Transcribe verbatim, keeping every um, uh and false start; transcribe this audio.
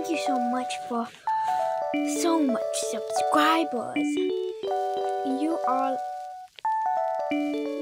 thank you so much for so much subscribers. You all